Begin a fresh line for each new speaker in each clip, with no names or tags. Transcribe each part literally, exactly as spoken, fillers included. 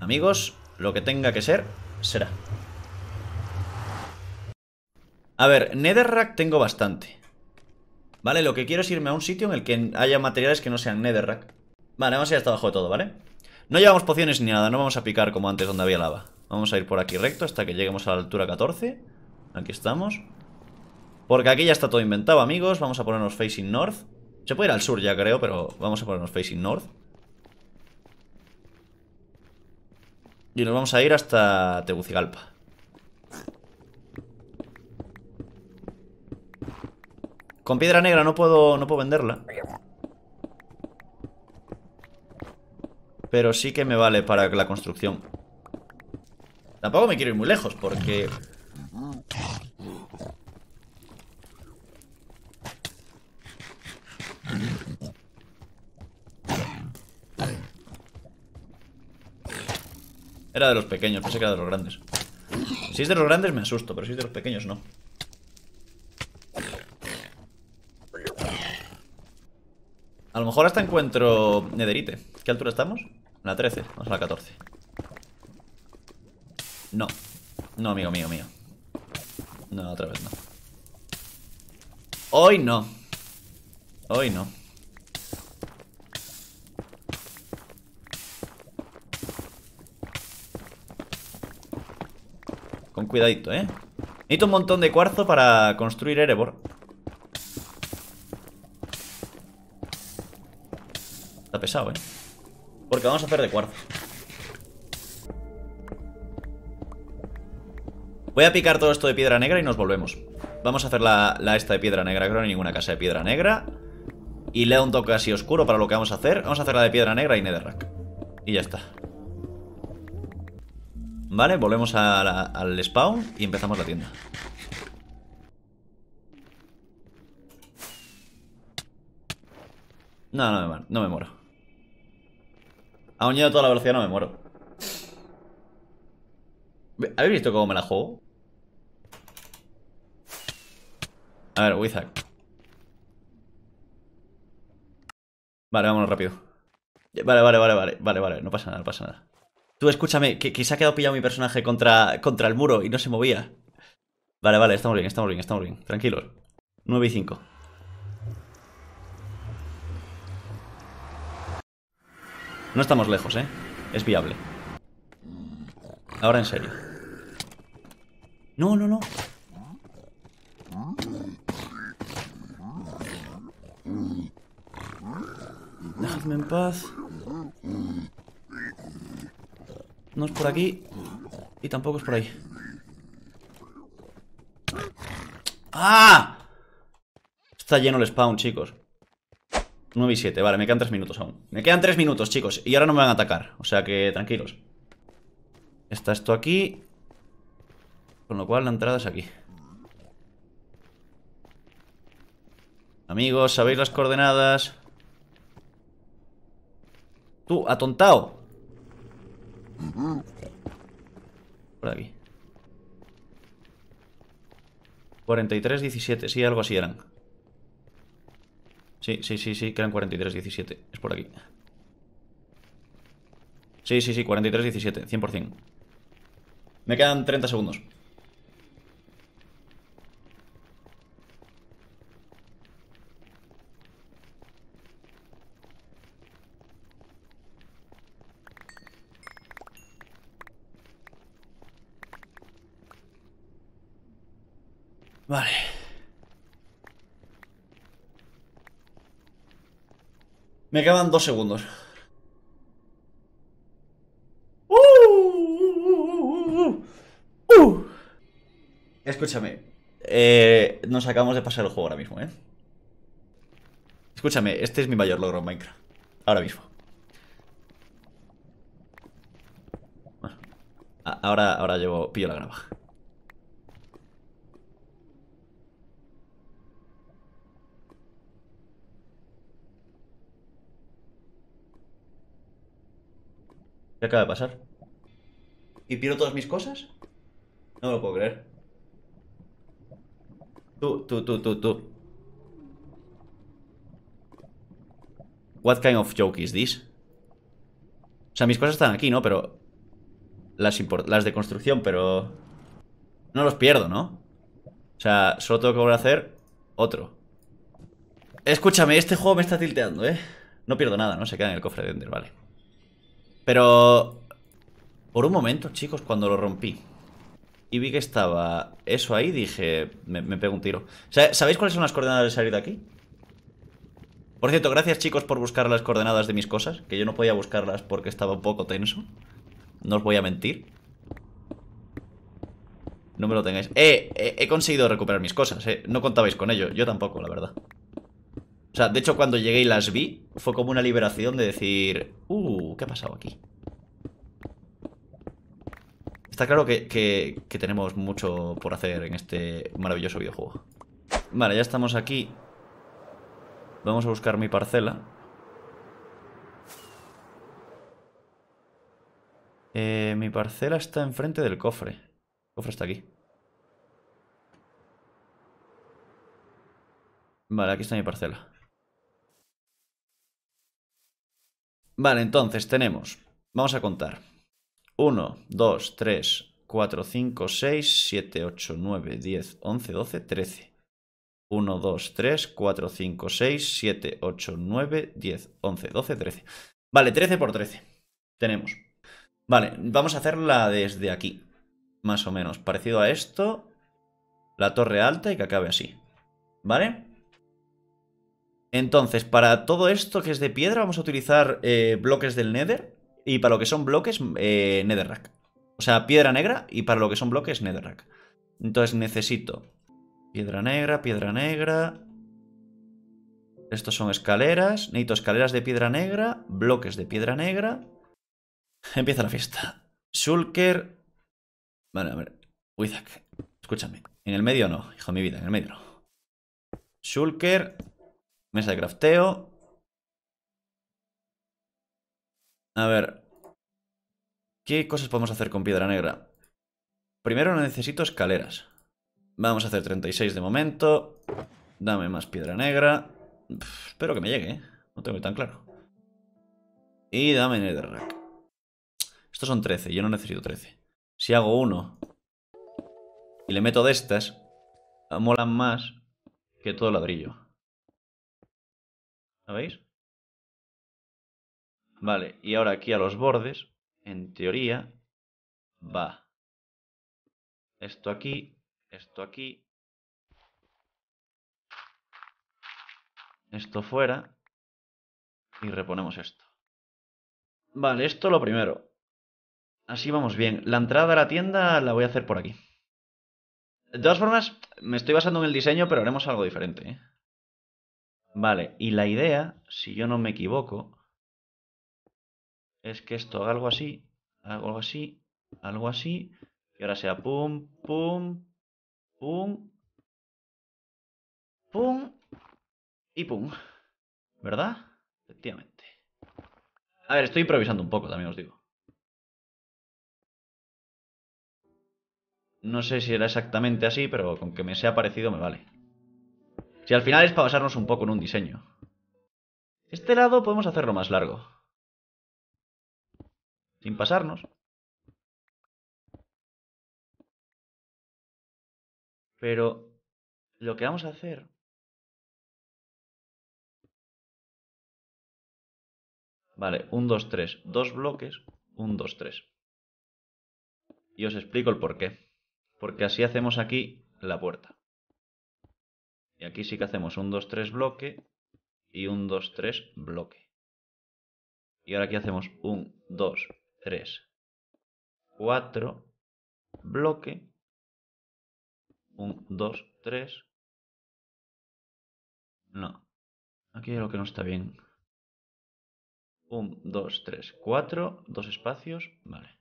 Amigos, lo que tenga que ser, será. A ver, Netherrack tengo bastante. Vale, lo que quiero es irme a un sitio en el que haya materiales que no sean Netherrack. Vale, vamos a ir hasta abajo de todo, ¿vale? No llevamos pociones ni nada, no vamos a picar como antes donde había lava. Vamos a ir por aquí recto hasta que lleguemos a la altura catorce. Aquí estamos. Porque aquí ya está todo inventado, amigos. Vamos a ponernos facing north. Se puede ir al sur ya, creo, pero vamos a ponernos facing north. Y nos vamos a ir hasta Tegucigalpa. Con piedra negra no puedo, no puedo venderla. Pero sí que me vale para la construcción. Tampoco me quiero ir muy lejos porque... Era de los pequeños, pensé que era de los grandes. Si es de los grandes me asusto, pero si es de los pequeños no. A lo mejor hasta encuentro nederite. ¿Qué altura estamos? La trece, vamos a la catorce. No. No, amigo mío, mío. No, otra vez no. Hoy no. Hoy no. Con cuidadito, ¿eh? Necesito un montón de cuarzo para construir Erebor. Está pesado, ¿eh? Porque vamos a hacer de cuarzo. Voy a picar todo esto de piedra negra y nos volvemos. Vamos a hacer la, la esta de piedra negra. Creo que no hay ninguna casa de piedra negra. Y le da un toque así oscuro para lo que vamos a hacer. Vamos a hacer la de piedra negra y netherrack. Y ya está. Vale, volvemos a la, al spawn y empezamos la tienda. No, no me, no me muero. Aún llevo toda la velocidad, no me muero. ¿Habéis visto cómo me la juego? A ver, Wizard. Vale, vámonos rápido. Vale, vale, vale, vale, vale, vale, no pasa nada, no pasa nada. Tú, escúchame, que, que se ha quedado pillado mi personaje contra, contra el muro y no se movía. Vale, vale, estamos bien, estamos bien, estamos bien. Tranquilos. nueve y cinco. No estamos lejos, ¿eh? Es viable. Ahora en serio. No, no, no. Dejadme en paz. No es por aquí. Y tampoco es por ahí. ¡Ah! Está lleno el spawn, chicos. nueve y siete, vale, me quedan tres minutos aún. Me quedan tres minutos, chicos. Y ahora no me van a atacar, o sea que tranquilos. Está esto aquí. Con lo cual la entrada es aquí. Amigos, ¿sabéis las coordenadas? Tú, atontao. Por aquí. cuarenta y tres diecisiete, sí, algo así eran. Sí, sí, sí, sí, que eran cuarenta y tres diecisiete. Es por aquí. Sí, sí, sí, cuarenta y tres diecisiete, cien por cien. Me quedan treinta segundos. Vale. Me quedan dos segundos. Uh, uh, uh, uh. Escúchame. Eh, nos acabamos de pasar el juego ahora mismo, ¿eh? Escúchame, este es mi mayor logro en Minecraft. Ahora mismo. Bueno, ahora, ahora llevo, pillo la grava. ¿Qué acaba de pasar? ¿Y pierdo todas mis cosas? No me lo puedo creer. Tú, tú, tú, tú, tú. What kind of joke is this? O sea, mis cosas están aquí, ¿no? Pero... las, las de construcción, pero no los pierdo, ¿no? O sea, solo tengo que volver a hacer otro. Escúchame, este juego me está tilteando, ¿eh? No pierdo nada, ¿no? Se queda en el cofre de Ender, vale. Pero... por un momento, chicos, cuando lo rompí y vi que estaba eso ahí, dije... Me, me pego un tiro. ¿Sabéis cuáles son las coordenadas de salir de aquí? Por cierto, gracias, chicos, por buscar las coordenadas de mis cosas. Que yo no podía buscarlas porque estaba un poco tenso. No os voy a mentir. No me lo tengáis. Eh, eh, he conseguido recuperar mis cosas, eh. No contabais con ello, yo tampoco, la verdad. O sea, de hecho, cuando llegué y las vi, fue como una liberación de decir... Uh, ¿qué ha pasado aquí? Está claro que, que, que tenemos mucho por hacer en este maravilloso videojuego. Vale, ya estamos aquí. Vamos a buscar mi parcela. Eh, mi parcela está enfrente del cofre. El cofre está aquí. Vale, aquí está mi parcela. Vale, entonces tenemos... Vamos a contar. uno, dos, tres, cuatro, cinco, seis, siete, ocho, nueve, diez, once, doce, trece. uno, dos, tres, cuatro, cinco, seis, siete, ocho, nueve, diez, once, doce, trece. Vale, trece por trece. Tenemos. Vale, vamos a hacerla desde aquí. Más o menos. Parecido a esto. La torre alta y que acabe así. ¿Vale? Entonces, para todo esto que es de piedra, vamos a utilizar eh, bloques del Nether. Y para lo que son bloques, eh, Netherrack. O sea, piedra negra. Y para lo que son bloques, Netherrack. Entonces necesito piedra negra, piedra negra. Estos son escaleras. Necesito escaleras de piedra negra. Bloques de piedra negra. Empieza la fiesta. Shulker. Vale, a ver. Wizak. Escúchame. En el medio no, hijo de mi vida. En el medio no. Shulker. Mesa de crafteo. A ver. ¿Qué cosas podemos hacer con piedra negra? Primero necesito escaleras. Vamos a hacer treinta y seis de momento. Dame más piedra negra. Pff, espero que me llegue, ¿eh? No tengo tan claro. Y dame netherrack. Estos son trece, yo no necesito trece. Si hago uno y le meto de estas, molan más que todo ladrillo. ¿Sabéis? Vale, y ahora aquí a los bordes, en teoría, va. Esto aquí, esto aquí. Esto fuera. Y reponemos esto. Vale, esto lo primero. Así vamos bien. La entrada a la tienda la voy a hacer por aquí. De todas formas, me estoy basando en el diseño, pero haremos algo diferente, ¿eh? Vale, y la idea, si yo no me equivoco, es que esto haga algo así, algo así, algo así, y ahora sea pum, pum, pum, pum y pum. ¿Verdad? Efectivamente. A ver, estoy improvisando un poco, también os digo. No sé si era exactamente así, pero con que me sea parecido me vale. Si al final es para basarnos un poco en un diseño. Este lado podemos hacerlo más largo. Sin pasarnos. Pero lo que vamos a hacer... Vale, un, dos, tres. Dos bloques. un, dos, tres. Y os explico el porqué. Porque así hacemos aquí la puerta. Y aquí sí que hacemos un, dos, tres bloque. Y un, dos, tres bloque. Y ahora aquí hacemos un, dos, tres, cuatro bloque. un, dos, tres. No. Aquí hay algo que no está bien. un, dos, tres, cuatro. Dos espacios. Vale.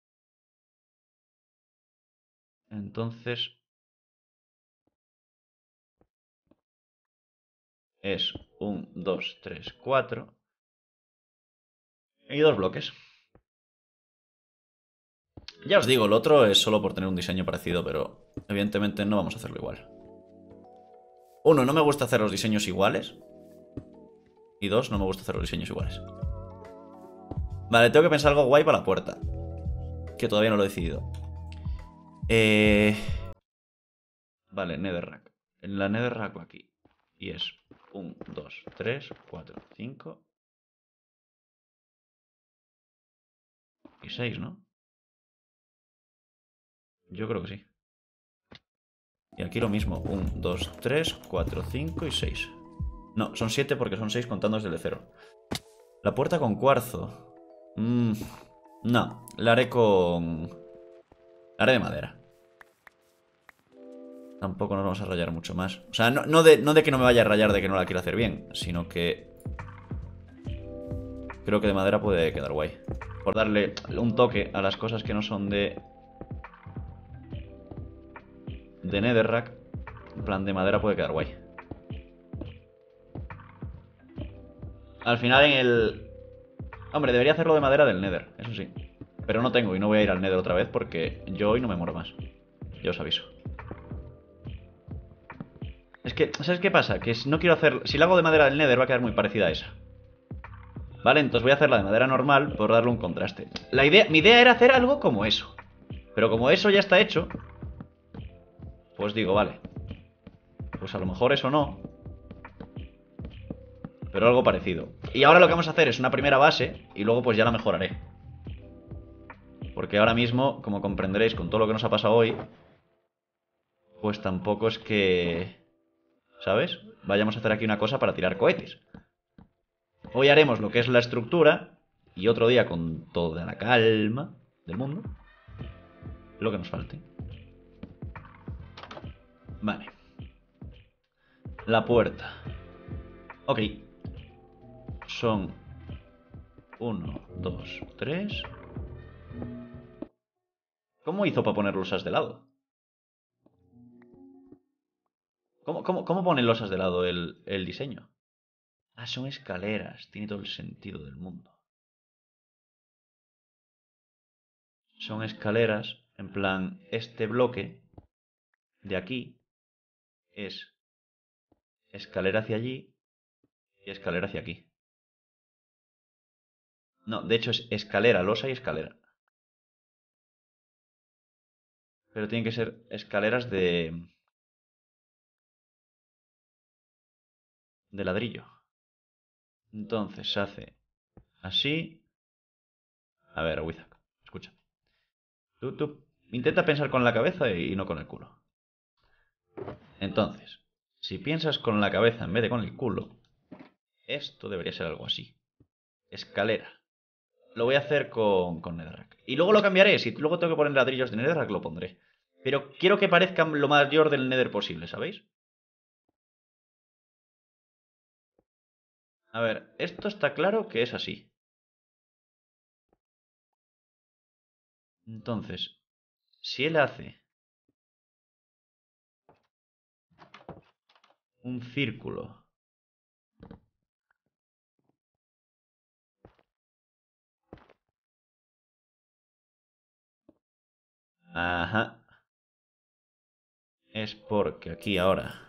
Entonces... es un, dos, tres, cuatro. Y dos bloques. Ya os digo, el otro es solo por tener un diseño parecido, pero evidentemente no vamos a hacerlo igual. Uno, no me gusta hacer los diseños iguales. Y dos, no me gusta hacer los diseños iguales. Vale, tengo que pensar algo guay para la puerta. que todavía no lo he decidido. Eh... Vale, Netherrack. En la Netherrack aquí. Y es uno, dos, tres, cuatro, cinco y seis, ¿no? Yo creo que sí. Y aquí lo mismo. uno, dos, tres, cuatro, cinco y seis. No, son siete porque son seis contando desde el cero. La puerta con cuarzo. Mm, no, la haré con... La haré de madera. Tampoco nos vamos a rayar mucho más. O sea, no, no, de, no de que no me vaya a rayar de que no la quiero hacer bien, sino que... Creo que de madera puede quedar guay. Por darle un toque a las cosas que no son de... De Netherrack. En plan, de madera puede quedar guay. Al final en el... Hombre, debería hacerlo de madera del Nether, eso sí. Pero no tengo y no voy a ir al Nether otra vez porque yo hoy no me muero más. Ya os aviso. Es que, ¿sabes qué pasa? Que no quiero hacer... Si la hago de madera del Nether va a quedar muy parecida a esa. Vale, entonces voy a hacerla de madera normal por darle un contraste. La idea... Mi idea era hacer algo como eso. Pero como eso ya está hecho... Pues digo, vale. Pues a lo mejor eso no. Pero algo parecido. Y ahora lo que vamos a hacer es una primera base y luego pues ya la mejoraré. Porque ahora mismo, como comprenderéis con todo lo que nos ha pasado hoy, pues tampoco es que... ¿Sabes? Vayamos a hacer aquí una cosa para tirar cohetes. Hoy haremos lo que es la estructura y otro día con toda la calma del mundo lo que nos falte. Vale. La puerta. Ok. Son uno, dos, tres. ¿Cómo hizo para poner losas de lado? ¿Cómo, cómo, cómo pone losas de lado el, el diseño? Ah, son escaleras. Tiene todo el sentido del mundo. Son escaleras. En plan, este bloque de aquí es escalera hacia allí y escalera hacia aquí. No, de hecho es escalera, losa y escalera. Pero tienen que ser escaleras de... de ladrillo. Entonces se hace así. A ver, Wizak, escucha. Tú, tú intenta pensar con la cabeza y no con el culo. Entonces, si piensas con la cabeza en vez de con el culo, esto debería ser algo así. Escalera. Lo voy a hacer con, con Netherrack. Y luego lo cambiaré. Si luego tengo que poner ladrillos de Netherrack, lo pondré. Pero quiero que parezca lo mayor del Nether posible, ¿sabéis? A ver, esto está claro que es así. Entonces, si él hace un círculo ajá, es porque aquí ahora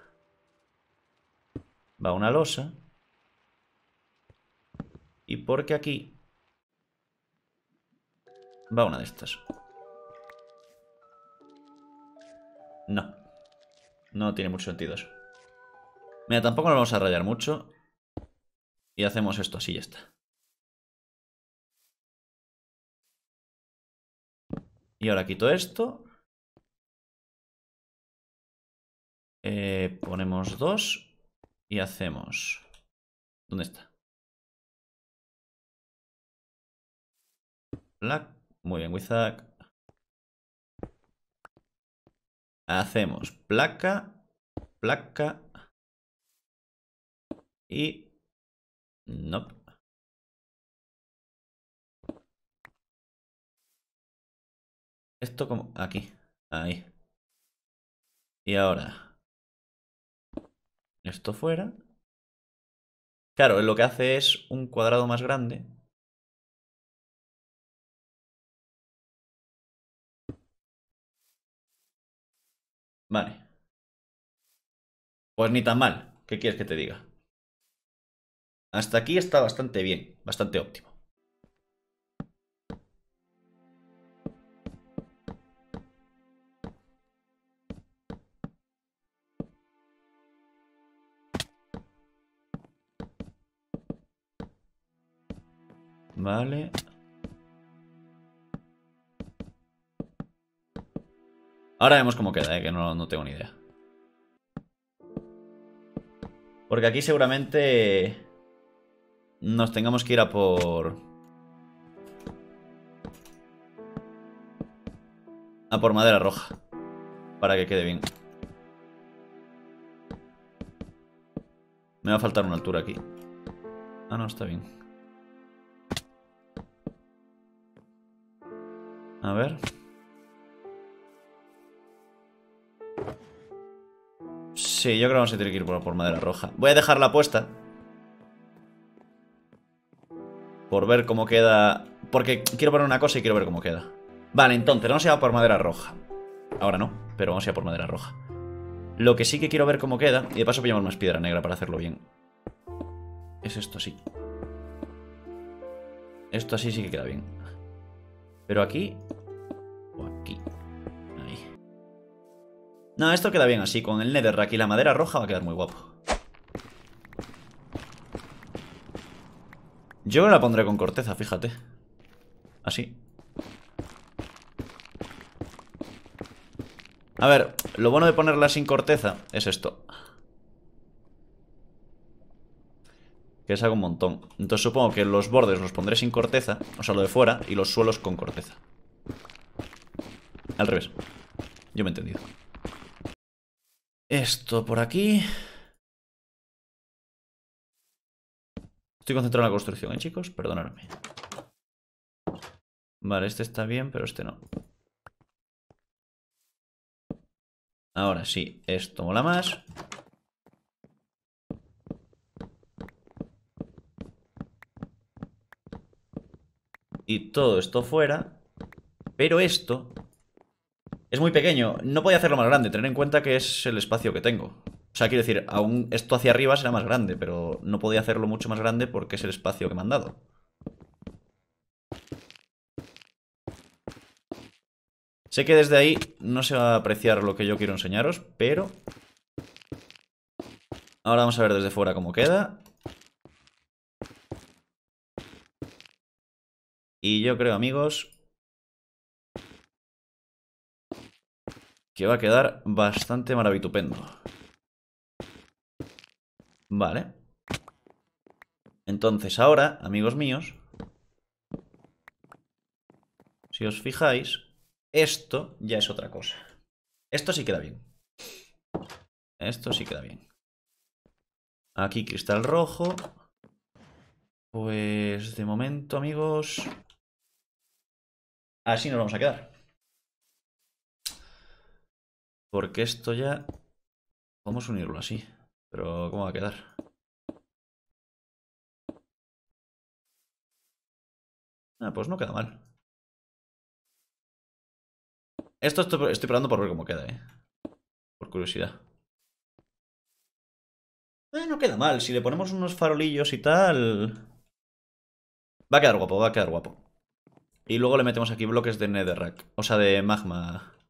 va una losa y porque aquí va una de estas. No, no tiene mucho sentido eso. Mira, tampoco nos vamos a rayar mucho y hacemos esto así y ya está. Y ahora quito esto. Eh, ponemos dos y hacemos... ¿Dónde está? Black. Muy bien, Wizak. Hacemos placa, placa y... Nope. Esto como... Aquí. Ahí. Y ahora... Esto fuera. Claro, lo que hace es un cuadrado más grande. Vale. Pues ni tan mal. ¿Qué quieres que te diga? Hasta aquí está bastante bien. Bastante óptimo. Vale. Ahora vemos cómo queda, eh, que no, no tengo ni idea. Porque aquí seguramente nos tengamos que ir a por... A por madera roja. Para que quede bien. Me va a faltar una altura aquí. Ah, no, está bien. A ver. Sí, yo creo que vamos a tener que ir por, por madera roja. Voy a dejarla puesta. Por ver cómo queda. Porque quiero poner una cosa y quiero ver cómo queda. Vale, entonces vamos a ir a por madera roja. Ahora no, pero vamos a ir a por madera roja. Lo que sí que quiero ver cómo queda. Y de paso pillamos más piedra negra para hacerlo bien. Es esto así. Esto así sí que queda bien. Pero aquí... O aquí. Ahí. No, esto queda bien así. Con el netherrack y la madera roja va a quedar muy guapo. Yo la pondré con corteza, fíjate. Así. A ver, lo bueno de ponerla sin corteza es esto. Que es algo un montón. Entonces supongo que los bordes los pondré sin corteza. O sea, lo de fuera. Y los suelos con corteza. Al revés. Yo me he entendido. Esto por aquí. Estoy concentrado en la construcción, ¿eh, chicos? Perdonadme. Vale, este está bien, pero este no. Ahora sí, esto mola más. Y todo esto fuera. Pero esto es muy pequeño. No podía hacerlo más grande. Tener en cuenta que es el espacio que tengo. O sea, quiero decir, aún esto hacia arriba será más grande, pero no podía hacerlo mucho más grande porque es el espacio que me han dado. Sé que desde ahí no se va a apreciar lo que yo quiero enseñaros, pero... Ahora vamos a ver desde fuera cómo queda. Y yo creo, amigos, que va a quedar bastante maravitupendo. Vale. Entonces ahora, amigos míos, si os fijáis, esto ya es otra cosa. Esto sí queda bien. Esto sí queda bien. Aquí cristal rojo. Pues de momento, amigos, así nos vamos a quedar. Porque esto ya... Vamos a unirlo así. Pero ¿cómo va a quedar? Ah, pues no queda mal. Esto estoy, estoy probando por ver cómo queda, eh. Por curiosidad. Eh, no queda mal. Si le ponemos unos farolillos y tal... Va a quedar guapo, va a quedar guapo. Y luego le metemos aquí bloques de netherrack. O sea, de magma.